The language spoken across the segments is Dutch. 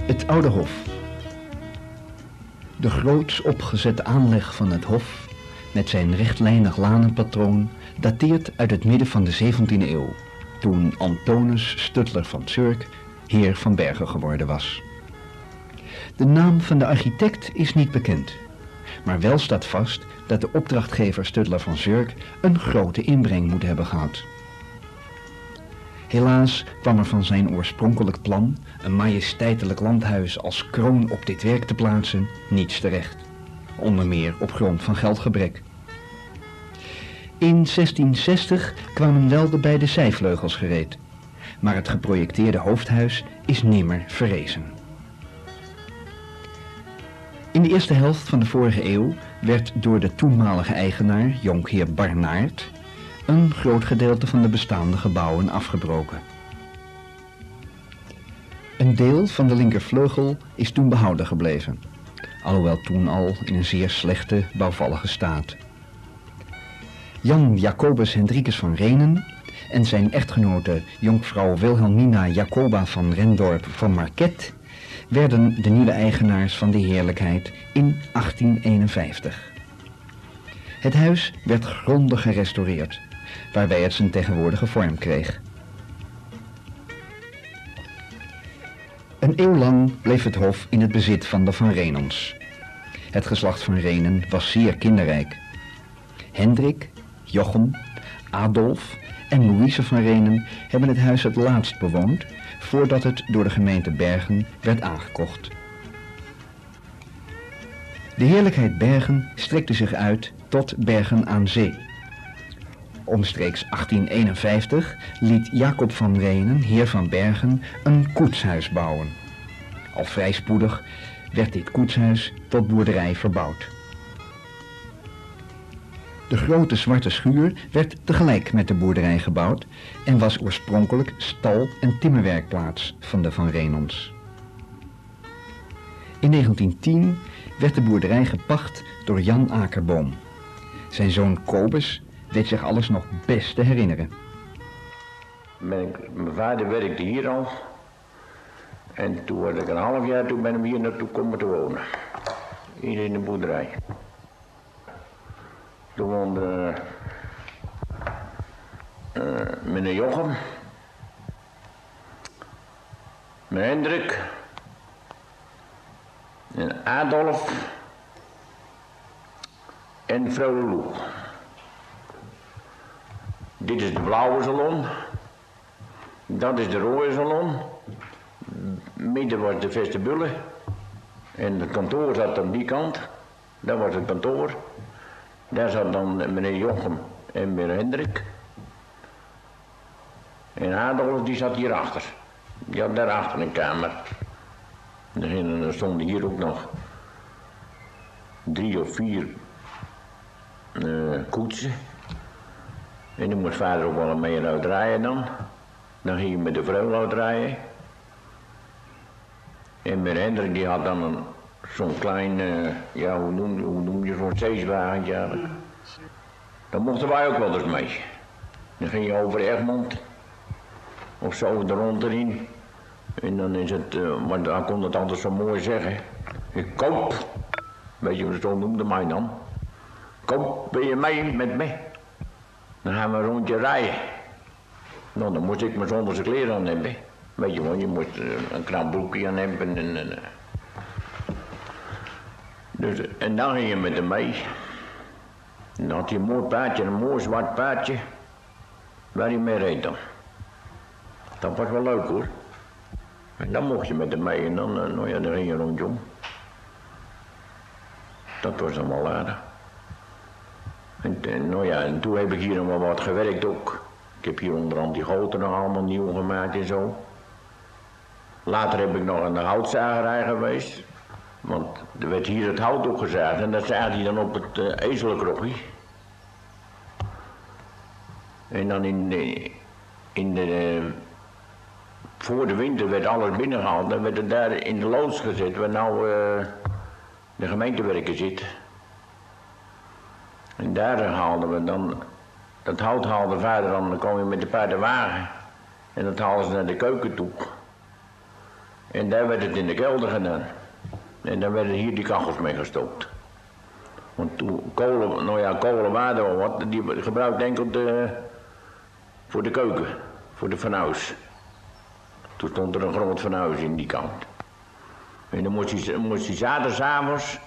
Het Oude Hof. De groots opgezette aanleg van het hof, met zijn rechtlijnig lanenpatroon, dateert uit het midden van de 17e eeuw, toen Antonis Stutler van Zurk heer van Bergen geworden was. De naam van de architect is niet bekend, maar wel staat vast dat de opdrachtgever Stutler van Zurk een grote inbreng moet hebben gehad. Helaas kwam er van zijn oorspronkelijk plan, een majesteitelijk landhuis als kroon op dit werk te plaatsen, niets terecht. Onder meer op grond van geldgebrek. In 1660 kwamen wel de beide zijvleugels gereed, maar het geprojecteerde hoofdhuis is nimmer verrezen. In de eerste helft van de vorige eeuw werd door de toenmalige eigenaar, jonkheer Barnaert, een groot gedeelte van de bestaande gebouwen afgebroken. Een deel van de linkervleugel is toen behouden gebleven, alhoewel toen al in een zeer slechte bouwvallige staat. Jan Jacobus Hendrikus van Renen en zijn echtgenote jonkvrouw Wilhelmina Jacoba van Rendorp van Marquet werden de nieuwe eigenaars van de heerlijkheid in 1851. Het huis werd grondig gerestaureerd, waarbij het zijn tegenwoordige vorm kreeg. Een eeuw lang bleef het hof in het bezit van de Van Renens. Het geslacht Van Renen was zeer kinderrijk. Hendrik, Jochem, Adolf en Louise van Renen hebben het huis het laatst bewoond, voordat het door de gemeente Bergen werd aangekocht. De heerlijkheid Bergen strekte zich uit tot Bergen aan Zee. Omstreeks 1851 liet Jacob van Renen, heer van Bergen, een koetshuis bouwen. Al vrij spoedig werd dit koetshuis tot boerderij verbouwd. De grote zwarte schuur werd tegelijk met de boerderij gebouwd en was oorspronkelijk stal- en timmerwerkplaats van de Van Renens. In 1910 werd de boerderij gepacht door Jan Akerboom. Zijn zoon Kobus weet zich alles nog best te herinneren. Mijn vader werkte hier al. En toen was ik een half jaar, toen ben ik hier naartoe komen te wonen. Hier in de boerderij. Toen woonde meneer Jochem, meneer Hendrik en Adolf en mevrouw Lou. Dit is de blauwe salon, dat is de rode salon, midden was de vestibule en het kantoor zat aan die kant, dat was het kantoor. Daar zat dan meneer Jochem en meneer Hendrik. En Adolf die zat hierachter. Die had daarachter een kamer. En er stonden hier ook nog 3 of 4 koetsen. En die moest vader ook wel mee uitrijden dan. Dan ging je met de vrouw uitrijden. En meneer Hendrik die had dan zo'n klein, ja hoe noem je zo'n zeeswagentje eigenlijk. Daar mochten wij ook wel eens mee. Dan ging je over Egmond of zo de rond erin. En dan is het, maar dan kon het altijd zo mooi zeggen. Ik koop, weet je wat zo noemde mij dan. Koop, ben je mee met me? Dan gaan we een rondje rijden. Nou, dan moest ik mijn zonderse kleren aan hebben. Weet je wel, je moest een knap broekje aan hebben en dus, en dan ging je met hem mee. En dan had hij een mooi paardje, een mooi zwart paardje, waar hij mee reed dan. Dat was wel leuk hoor. En dan mocht je met hem mee en dan, nou ja, dan ging je rondom. Dat was dan wel aardig. En, nou ja, en toen heb ik hier nog wel wat gewerkt ook. Ik heb hier onder andere die goten nog allemaal nieuw gemaakt en zo. Later heb ik nog aan de houtzagerij geweest. Want er werd hier het hout opgezaagd en dat zaagde hij dan op het ezelkrogje. En dan voor de winter werd alles binnengehaald en werd het daar in de loods gezet waar nou de gemeentewerker zit. En daar haalden we dan, dat hout haalde vader dan kwam je met de paardenwagen en dat haalden ze naar de keuken toe. En daar werd het in de kelder gedaan. En daar werden hier die kachels mee gestookt. Want toen kolen waren er wat, die gebruikte enkel voor de keuken, voor de fornuis. Toen stond er een groot fornuis in die kant. En dan moest hij zaterdagavond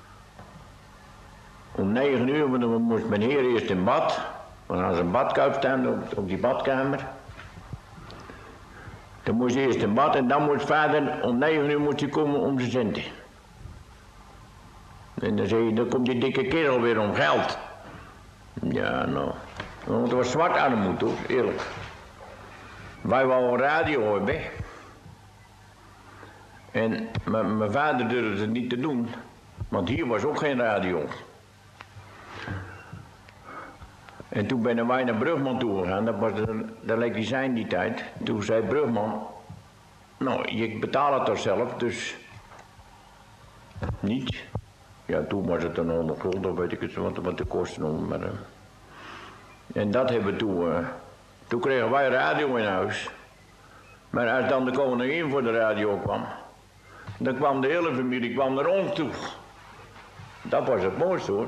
om 9 uur, want dan moest mijn heer eerst in bad. Want er was een badkuip staan op die badkamer. Dan moest hij eerst in bad en dan moest vader om 9 uur moest hij komen om zijn centen. En dan zei je, dan komt die dikke kerel weer om geld. Ja, nou. Want het was zwart armoed hoor, eerlijk. Wij wouden een radio hebben. En mijn vader durfde het niet te doen. Want hier was ook geen radio. En toen ben wij naar Brugman toe gegaan. Dat leek die zijn die tijd. Toen zei Brugman, nou, je betaalt het toch zelf, dus niet. Ja, toen was het een 100 gulden, weet ik het wat de kosten om. Maar, en dat hebben we toen kregen wij radio in huis. Maar als dan de koningin voor de radio kwam, dan kwam de hele familie naar ons toe. Dat was het mooiste hoor.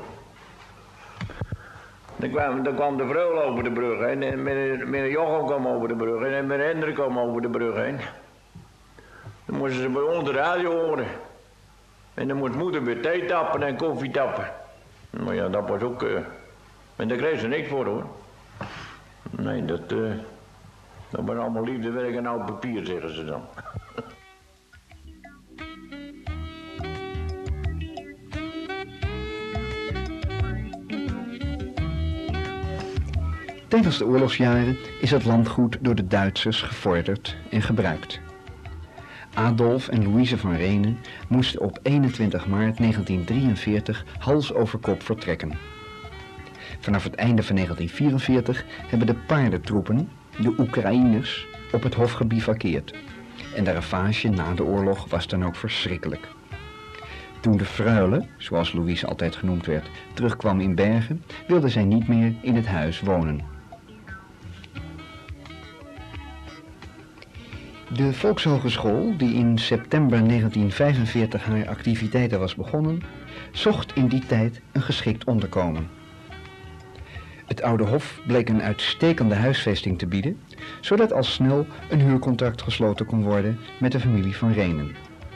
Dan kwam de vrouw over de brug heen en meneer Jochem kwam over de brug heen en meneer Hendrik kwam over de brug heen. Dan moesten ze bij ons de radio horen. En dan moest moeder weer thee tappen en koffie tappen. Maar ja, dat was ook... en daar kreeg ze niks voor hoor. Nee, dat was allemaal liefdewerk en oud papier, zeggen ze dan. Tijdens de oorlogsjaren is het landgoed door de Duitsers gevorderd en gebruikt. Adolf en Louise van Renen moesten op 21 maart 1943 hals over kop vertrekken. Vanaf het einde van 1944 hebben de paardentroepen, de Oekraïners, op het hof gebivakkeerd. En de ravage na de oorlog was dan ook verschrikkelijk. Toen de freule, zoals Louise altijd genoemd werd, terugkwam in Bergen, wilde zij niet meer in het huis wonen. De Volkshogeschool, die in september 1945 haar activiteiten was begonnen, zocht in die tijd een geschikt onderkomen. Het Oude Hof bleek een uitstekende huisvesting te bieden, zodat al snel een huurcontract gesloten kon worden met de familie van Renen.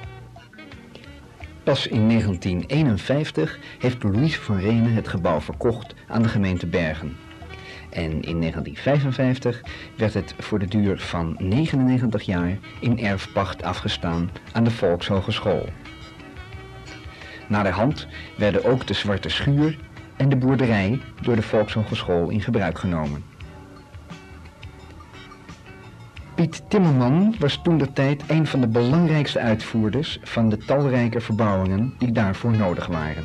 Pas in 1951 heeft Louise van Renen het gebouw verkocht aan de gemeente Bergen. En in 1955 werd het voor de duur van 99 jaar in erfpacht afgestaan aan de Volkshogeschool. Naderhand werden ook de Zwarte Schuur en de boerderij door de Volkshogeschool in gebruik genomen. Piet Timmerman was toentertijd een van de belangrijkste uitvoerders van de talrijke verbouwingen die daarvoor nodig waren.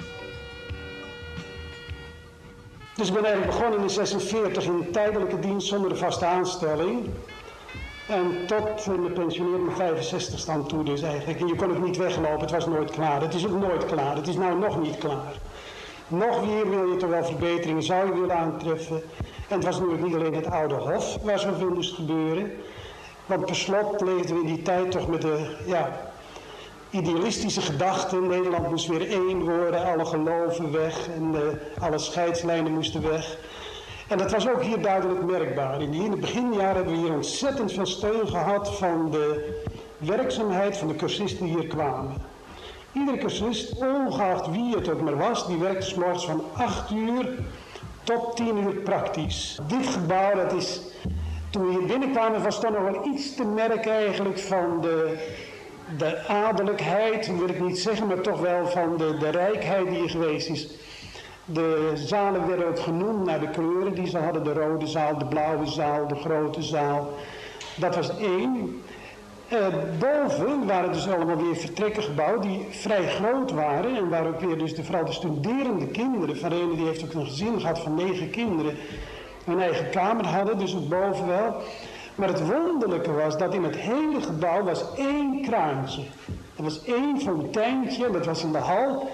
Dus ik ben eigenlijk begonnen in 1946 in tijdelijke dienst zonder de vaste aanstelling. En tot mijn pensionering mijn 65 stand toe dus eigenlijk. En je kon ook niet weglopen, het was nooit klaar. Het is ook nooit klaar, het is nou nog niet klaar. Nog weer wil je toch wel verbeteringen, zou je willen aantreffen. En het was natuurlijk niet alleen het Oude Hof waar zoveel moest gebeuren. Want per slot leefden we in die tijd toch met de idealistische gedachten. Nederland moest weer één worden, alle geloven weg en alle scheidslijnen moesten weg. En dat was ook hier duidelijk merkbaar. In het beginjaren hebben we hier ontzettend veel steun gehad van de werkzaamheid van de cursisten die hier kwamen. Iedere cursist, ongeacht wie het ook maar was, die werkte 's morgens van 8 uur tot 10 uur praktisch. Dit gebouw, dat is, toen we hier binnenkwamen, was toch nog wel iets te merken eigenlijk van de adellijkheid, wil ik niet zeggen, maar toch wel van de rijkheid die hier geweest is. De zalen werden ook genoemd naar de kleuren die ze hadden, de rode zaal, de blauwe zaal, de grote zaal. Dat was één. Boven waren dus allemaal weer vertrekken gebouwd die vrij groot waren en waar ook weer dus vooral de studerende kinderen, van Renen die heeft ook een gezin gehad van 9 kinderen, een eigen kamer hadden, dus ook boven wel. Maar het wonderlijke was dat in het hele gebouw was één kraantje. Er was één fonteintje, dat was in de hal.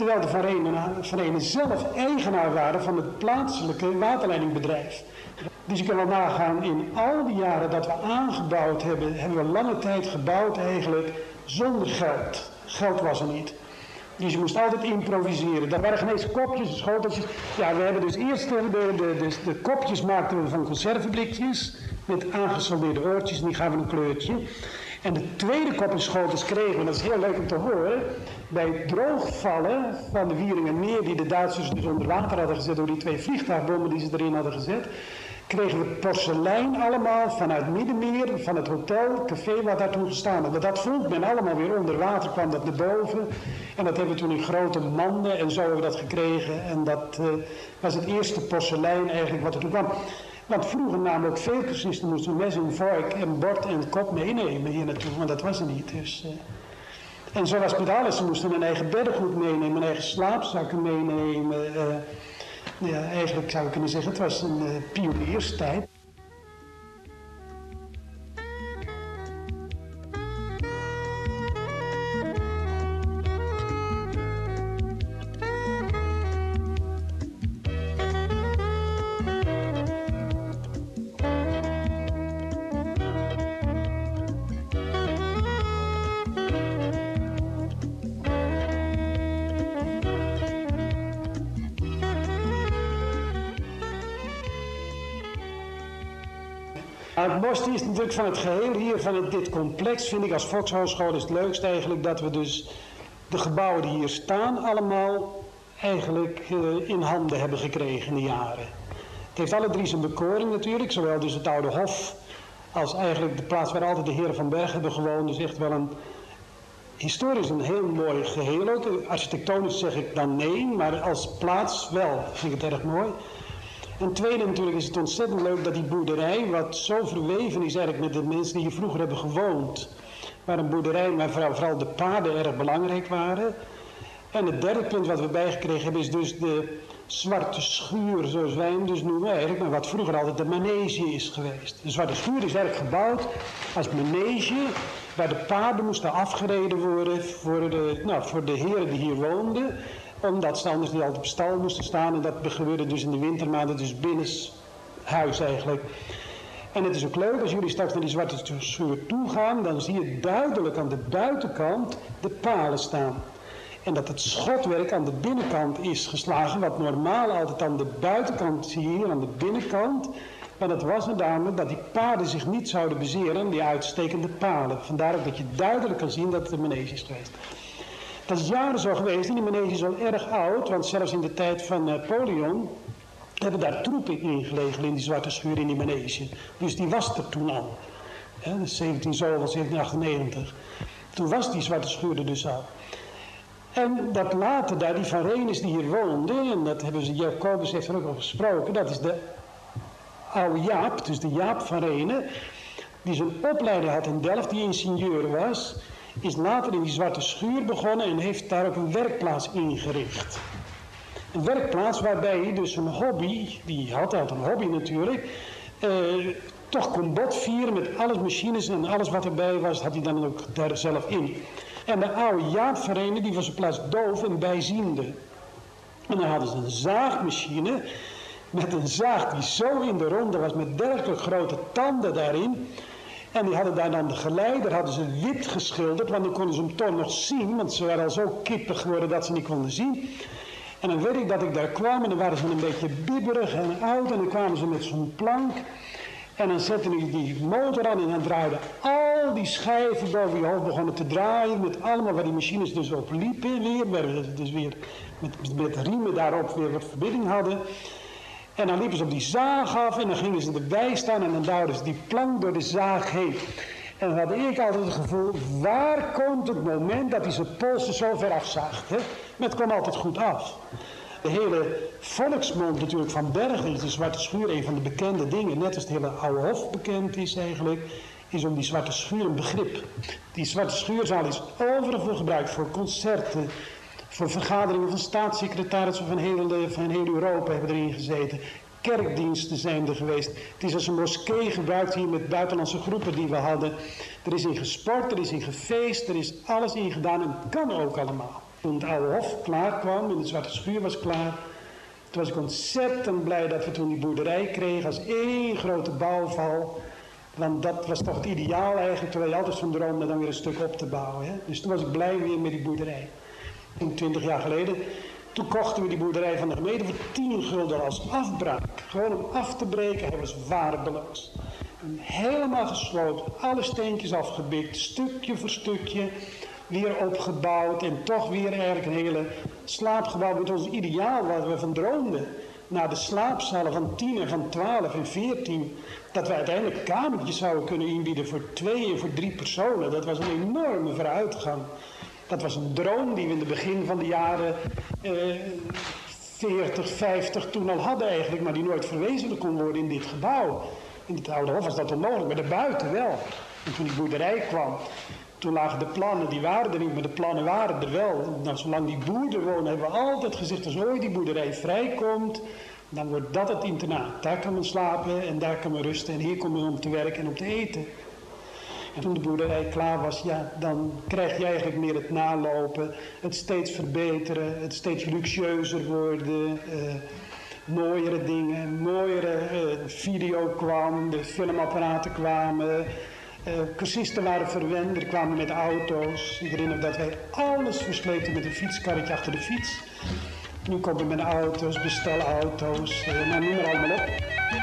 Terwijl de Van Renen zelf eigenaar waren van het plaatselijke waterleidingbedrijf. Dus je kan wel nagaan, in al die jaren dat we aangebouwd hebben, hebben we lange tijd gebouwd eigenlijk zonder geld. Geld was er niet. Dus je moest altijd improviseren. Daar waren geen eens kopjes, schoteltjes. Ja, we hebben dus eerst de kopjes maakten we van conserveblikjes met aangesoldeerde oortjes en die gaven een kleurtje. En de tweede kop en schotels kregen we, dat is heel leuk om te horen, bij het droogvallen van de Wieringermeer die de Duitsers dus onder water hadden gezet door die 2 vliegtuigbommen die ze erin hadden gezet, kregen we porselein allemaal vanuit Middenmeer, van het hotel, café wat daar toen gestaan had. Dat vond men allemaal weer onder water, kwam dat naar boven. En dat hebben we toen in grote manden en zo hebben we dat gekregen. En dat was het eerste porselein eigenlijk wat er toen kwam. Want vroeger namen ook veel cursisten moesten mes en vork en bord en kop meenemen hier naartoe, want dat was er niet. Dus, en zo was het met alles. Ze moesten een eigen beddengoed meenemen, een eigen slaapzakken meenemen. Ja, eigenlijk zou ik kunnen zeggen, het was een pionierstijd. Het mooiste is natuurlijk van het geheel hier, van dit complex, vind ik als Volkshogeschool is het leukst eigenlijk dat we dus de gebouwen die hier staan allemaal eigenlijk in handen hebben gekregen in de jaren. Het heeft alle 3 zijn bekoring natuurlijk, zowel dus het Oude Hof als eigenlijk de plaats waar altijd de heren van Berg hebben gewoond. Dus echt wel historisch een heel mooi geheel ook. Architectonisch zeg ik dan nee, maar als plaats wel, vind ik het erg mooi. En tweede natuurlijk is het ontzettend leuk dat die boerderij, wat zo verweven is eigenlijk met de mensen die hier vroeger hebben gewoond, waar een boerderij, maar vooral de paarden erg belangrijk waren. En het derde punt wat we bijgekregen hebben is dus de zwarte schuur, zoals wij hem dus noemen eigenlijk, maar wat vroeger altijd de manege is geweest. De zwarte schuur is eigenlijk gebouwd als manege, waar de paarden moesten afgereden worden voor de heren die hier woonden, omdat ze anders niet altijd op stal moesten staan. En dat gebeurde dus in de wintermaanden, dus binnenshuis eigenlijk. En het is ook leuk, als jullie straks naar die zwarte schuur toe gaan, dan zie je duidelijk aan de buitenkant de palen staan. En dat het schotwerk aan de binnenkant is geslagen, wat normaal altijd aan de buitenkant zie je hier, aan de binnenkant. Maar dat was er namelijk dat die paarden zich niet zouden bezeren, die uitstekende palen. Vandaar ook dat je duidelijk kan zien dat het een manege is geweest. Dat is jaren zo geweest en die manege is al erg oud, want zelfs in de tijd van Napoleon hebben daar troepen ingelegen in die zwarte schuur in die manege. Dus die was er toen al. Ja, 1798. Toen was die zwarte schuur er dus al. En dat later daar, die Van Reenes die hier woonden, en dat hebben ze, Jacobus heeft er ook over gesproken, dat is de oude Jaap, dus de Jaap van Reenen, die zijn opleiding had in Delft, die ingenieur was, is later in die zwarte schuur begonnen en heeft daar ook een werkplaats ingericht. Een werkplaats waarbij hij dus een hobby, die had altijd een hobby natuurlijk, toch kon botvieren met alles machines en alles wat erbij was, had hij dan ook daar zelf in. En de oude Jaap van Reenen, die was op plaats doof en bijziende. En dan hadden ze een zaagmachine met een zaag die zo in de ronde was, met dergelijke grote tanden daarin. En die hadden daar dan de geleider, hadden ze wit geschilderd, want dan konden ze hem toch nog zien, want ze waren al zo kippig geworden dat ze niet konden zien. En dan weet ik dat ik daar kwam en dan waren ze een beetje bibberig en oud en dan kwamen ze met zo'n plank. En dan zetten die motor aan en dan draaiden al die schijven boven je hoofd begonnen te draaien, met allemaal waar die machines dus op liepen weer, waar we dus weer met riemen daarop weer wat verbinding hadden. En dan liepen ze op die zaag af en dan gingen ze erbij staan en dan duwden ze die plank door de zaag heen. En dan had ik altijd het gevoel, waar komt het moment dat hij zijn polsen zo ver afzaagt? Hè? Maar het kwam altijd goed af. De hele volksmond natuurlijk van Bergen is de zwarte schuur een van de bekende dingen. Net als het hele Oude Hof bekend is eigenlijk, is om die zwarte schuur een begrip. Die zwarte schuurzaal is overal voor gebruikt, voor concerten, voor vergaderingen van staatssecretarissen van heel Europa hebben erin gezeten. Kerkdiensten zijn er geweest. Het is als een moskee gebruikt hier met buitenlandse groepen die we hadden. Er is in gesport, er is in gefeest, er is alles in gedaan en het kan ook allemaal. Toen het oude hof klaar kwam en de zwarte schuur was klaar, toen was ik ontzettend blij dat we toen die boerderij kregen als één grote bouwval. Want dat was toch het ideaal eigenlijk, terwijl je altijd van droomde dan weer een stuk op te bouwen. Hè? Dus toen was ik blij weer met die boerderij. En 20 jaar geleden, toen kochten we die boerderij van de gemeente voor 10 gulden als afbraak. Gewoon om af te breken, hij was waardeloos. En helemaal gesloten, alle steentjes afgebikt, stukje voor stukje. Weer opgebouwd en toch weer eigenlijk een hele slaapgebouw met ons ideaal waar we van droomden. Naar de slaapzalen van 10 en van 12 en 14. Dat we uiteindelijk kamertjes zouden kunnen inbieden voor 2 en voor 3 personen. Dat was een enorme vooruitgang. Dat was een droom die we in het begin van de jaren 40, 50 toen al hadden eigenlijk. Maar die nooit verwezenlijkt kon worden in dit gebouw. In het oude hof was dat onmogelijk, maar daarbuiten wel. En toen die boerderij kwam, toen lagen de plannen, die waren er niet, maar de plannen waren er wel. Nou, zolang die boer er woonde, hebben we altijd gezegd, als ooit die boerderij vrijkomt, dan wordt dat het internaat. Daar kan men slapen en daar kan men rusten en hier komt men om te werken en om te eten. En toen de boerderij klaar was, ja, dan krijg je eigenlijk meer het nalopen, het steeds verbeteren, het steeds luxueuzer worden, mooiere dingen, mooiere video kwam, de filmapparaten kwamen. Cursisten waren verwend, er kwamen met auto's. Ik herinner me dat wij alles versleten met een fietskarretje achter de fiets. Nu komen we met auto's, bestelauto's, nou noem maar allemaal op.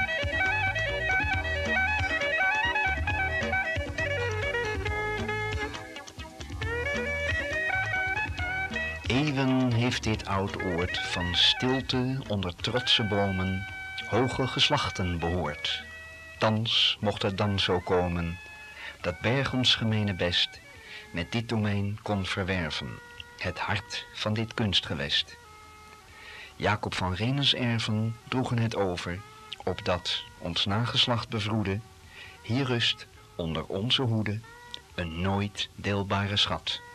Eeuwen heeft dit oud oord van stilte onder trotse bomen hoge geslachten behoord. Thans mocht het dan zo komen dat Berg ons gemene best met dit domein kon verwerven, het hart van dit kunstgewest. Jacob van Renens erven droegen het over, opdat ons nageslacht bevroede, hier rust onder onze hoede een nooit deelbare schat.